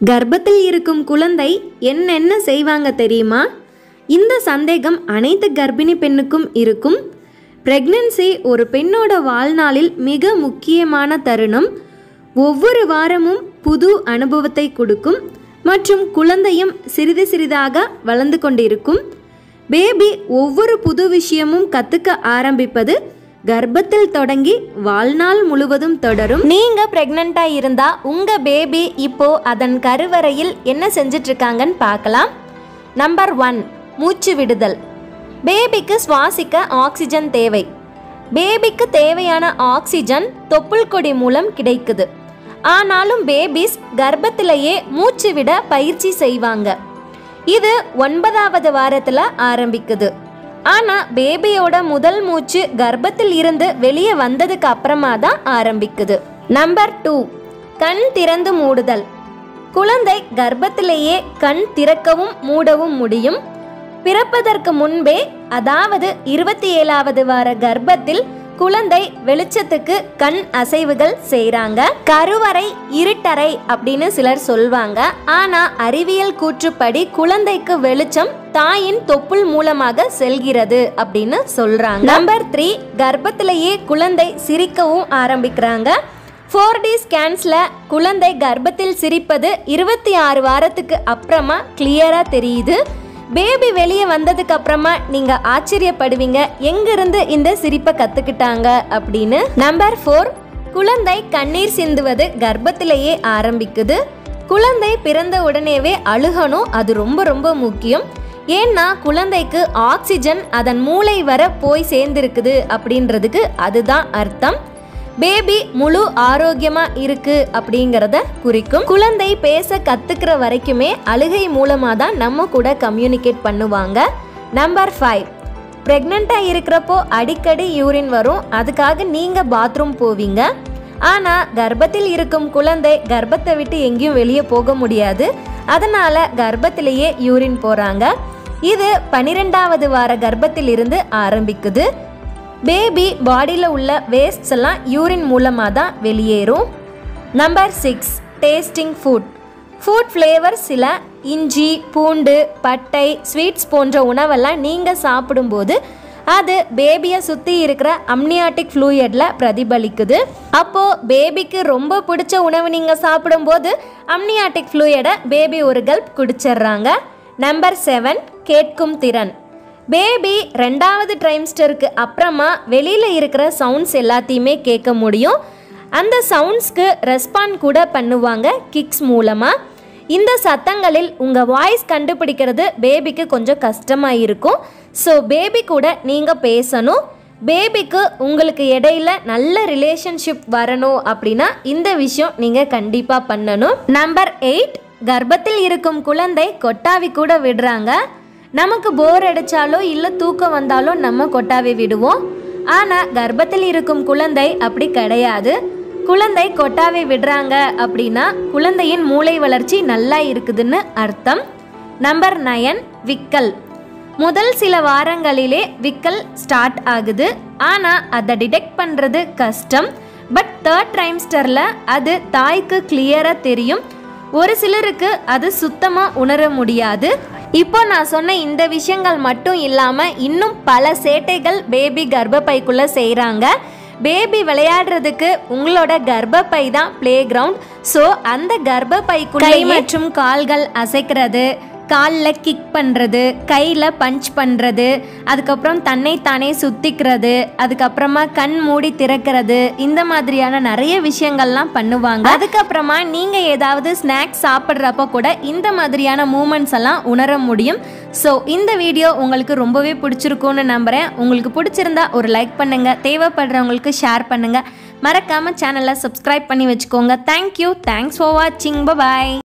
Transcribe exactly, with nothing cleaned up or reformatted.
கர்ப்பத்தில் இருக்கும் குழந்தை என்னென்ன செய்வாங்க தெரியுமா? இந்த சந்தேகம் அனைத்து கர்ப்பிணி பெண்ணுக்கும் இருக்கும். பிரெக்னன்சி ஒரு பெண்ணோட வாழ்நாளில் மிக முக்கியமான தருணம். ஒவ்வொரு வாரமும் புது அனுபவத்தை கொடுக்கும் மற்றும் குழந்தையும் சிறிது சிறிதாக வளர்ந்து கொண்டிருக்கும். பேபி ஒவ்வொரு புது விஷயமும் கற்றுக்க ஆரம்பிப்பது கர்ப்பத்தில் தொடங்கி வாழ்நாள் முழுவதும் தொடரும். நீங்கள் ப்ரெக்னெண்ட்டாக இருந்தால் உங்கள் பேபி இப்போது அதன் கருவறையில் என்ன செஞ்சிட்ருக்காங்கன்னு பார்க்கலாம். நம்பர் ஒன், மூச்சு விடுதல். பேபிக்கு சுவாசிக்க ஆக்சிஜன் தேவை. பேபிக்கு தேவையான ஆக்சிஜன் தொப்புள் கொடி மூலம் கிடைக்குது. ஆனாலும் பேபிஸ் கர்ப்பத்திலேயே மூச்சு விட பயிற்சி செய்வாங்க. இது ஒன்பதாவது வாரத்தில் ஆரம்பிக்குது. ஆனால் பேபியோட முதல் மூச்சு கர்ப்பத்தில் இருந்து வெளியே வந்ததுக்கு அப்புறமா தான் ஆரம்பிக்குது. நம்பர் டூ, கண் திறந்து மூடுதல். குழந்தை கர்ப்பத்திலேயே கண் திறக்கவும் மூடவும் முடியும். பிறப்பதற்கு முன்பே, அதாவது இருபத்தி ஏழாவது வார கர்ப்பத்தில் குழந்தை வெளிச்சத்துக்கு கண் அசைவுகள் செய்கிறாங்க. கருவறை இருட்டறை அப்படின்னு சிலர் சொல்வாங்க. ஆனால் அறிவியல் கூற்றுப்படி குழந்தைக்கு வெளிச்சம் தாயின் தொப்புள் மூலமாக செல்கிறது அப்படின்னு சொல்றாங்க. நம்பர் த்ரீ, கர்ப்பத்திலேயே குழந்தை சிரிக்கவும் ஆரம்பிக்கிறாங்க. ஃபோர் டி ஸ்கேன்ஸ்ல குழந்தை கர்ப்பத்தில் சிரிப்பது இருபத்தி ஆறு வாரத்துக்கு அப்புறமா கிளியரா தெரியுது. பேபி வெளியே வந்ததுக்கு அப்புறமா நீங்க ஆச்சரியப்படுவீங்க, எங்கிருந்து இந்த சிரிப்பை கத்துக்கிட்டாங்க அப்படின்னு. நம்பர் ஃபோர், குழந்தை கண்ணீர் சிந்துவது கர்ப்பத்திலேயே ஆரம்பிக்குது. குழந்தை பிறந்த உடனேவே அழுகணும், அது ரொம்ப ரொம்ப முக்கியம். ஏன்னா குழந்தைக்கு ஆக்சிஜன் அதன் மூளை வர போய் சேர்ந்திருக்குது அப்படின்றதுக்கு அதுதான் அர்த்தம். பேபி முழு ஆரோக்கியமா இருக்கு அப்படிங்கிறத குறிக்கும். குழந்தை பேச கத்துக்கிற வரைக்குமே அழுகை மூலமா தான் நம்ம கூட கம்யூனிகேட் பண்ணுவாங்க. நம்பர் ஃபைவ், பிரெக்னெண்டா இருக்கிறப்போ அடிக்கடி யூரின் வரும். அதுக்காக நீங்க பாத்ரூம் போவீங்க. ஆனா கர்ப்பத்தில் இருக்கும் குழந்தை கர்ப்பத்தை விட்டு எங்கேயும் வெளியே போக முடியாது. அதனால கர்ப்பத்திலேயே யூரின் போறாங்க. இது பன்னிரெண்டாவது வார கர்ப்பத்தில் இருந்து ஆரம்பிக்குது. பேபி பாடியில் உள்ள வேஸ்ட்ஸ் எல்லாம் யூரின் மூலமாக தான் வெளியேறும். Number six, tasting food. Food flavour சில இஞ்சி, பூண்டு, பட்டை, ஸ்வீட்ஸ் போன்ற உணவெல்லாம் நீங்கள் சாப்பிடும்போது அது பேபியை சுற்றி இருக்கிற அம்னியாட்டிக் ஃப்ளூயிடில் பிரதிபலிக்குது. அப்போது பேபிக்கு ரொம்ப பிடிச்ச உணவு நீங்கள் சாப்பிடும்போது அம்னியாட்டிக் ஃப்ளூயிடை பேபி ஒரு கல்ப் குடிச்சிடுறாங்க. நம்பர் செவன், கேட்கும் திறன். பேபி ரெண்டாவது ட்ரைம்ஸ்டருக்கு அப்புறமா வெளியில் இருக்கிற சவுண்ட்ஸ் எல்லாத்தையுமே கேட்க முடியும். அந்த சவுண்ட்ஸ்க்கு ரெஸ்பாண்ட் கூட பண்ணுவாங்க கிக்ஸ் மூலமாக. இந்த சத்தங்களில் உங்கள் வாய்ஸ் கண்டுபிடிக்கிறது பேபிக்கு கொஞ்சம் கஷ்டமாக இருக்கும். ஸோ பேபி கூட நீங்கள் பேசணும். பேபிக்கு உங்களுக்கு இடையில நல்ல ரிலேஷன்ஷிப் வரணும் அப்படின்னா இந்த விஷயம் நீங்கள் கண்டிப்பாக பண்ணணும். நம்பர் எயிட், கர்ப்பத்தில் இருக்கும் குழந்தை கொட்டாவி கூட விடுறாங்க. நமக்கு போர் அடித்தாலோ இல்லை தூக்கம் வந்தாலோ நம்ம கொட்டாவி விடுவோம். ஆனால் கர்ப்பத்தில் இருக்கும் குழந்தை அப்படி கிடையாது. குழந்தை கொட்டாவி விடுறாங்க அப்படின்னா குழந்தையின் மூளை வளர்ச்சி நல்லா இருக்குதுன்னு அர்த்தம். நம்பர் நயன், விக்கல். முதல் சில வாரங்களிலே விக்கல் ஸ்டார்ட் ஆகுது. ஆனால் அதை டிடெக்ட் பண்ணுறது கஷ்டம். பட் தேர்ட் ட்ரைம்ஸ்டரில் அது தாய்க்கு கிளியராக தெரியும். ஒரு சிலருக்கு அது சுத்தமாக உணர முடியாது. இப்போ நான் சொன்ன இந்த விஷயங்கள் மட்டும் இல்லாமல் இன்னும் பல சேட்டைகள் பேபி கர்ப்பப்பைக்குள்ளே செய்கிறாங்க. பேபி விளையாடுறதுக்கு உங்களோட கர்ப்பப்பை தான் பிளே கிரவுண்ட். ஸோ அந்த கர்ப்பப்பைக்குள்ளே கை மற்றும் கால்கள் அசைக்கிறது, காலில் கிக் பண்ணுறது, கையில் பஞ்ச் பண்ணுறது, அதுக்கப்புறம் தன்னைத்தானே சுற்றிக்கிறது, அதுக்கப்புறமா கண் மூடி திறக்கிறது, இந்த மாதிரியான நிறைய விஷயங்கள்லாம் பண்ணுவாங்க. அதுக்கப்புறமா நீங்கள் ஏதாவது ஸ்நாக்ஸ் சாப்பிட்றப்ப கூட இந்த மாதிரியான மூமெண்ட்ஸ் எல்லாம் உணர முடியும். ஸோ இந்த வீடியோ உங்களுக்கு ரொம்பவே பிடிச்சிருக்கும்னு நம்புகிறேன். உங்களுக்கு பிடிச்சிருந்தா ஒரு லைக் பண்ணுங்கள், தேவைப்படுறவங்களுக்கு ஷேர் பண்ணுங்கள். மறக்காமல் சேனலை சப்ஸ்கிரைப் பண்ணி வச்சுக்கோங்க. தேங்க்யூ, தேங்க்ஸ் ஃபார் வாட்சிங், பாய்.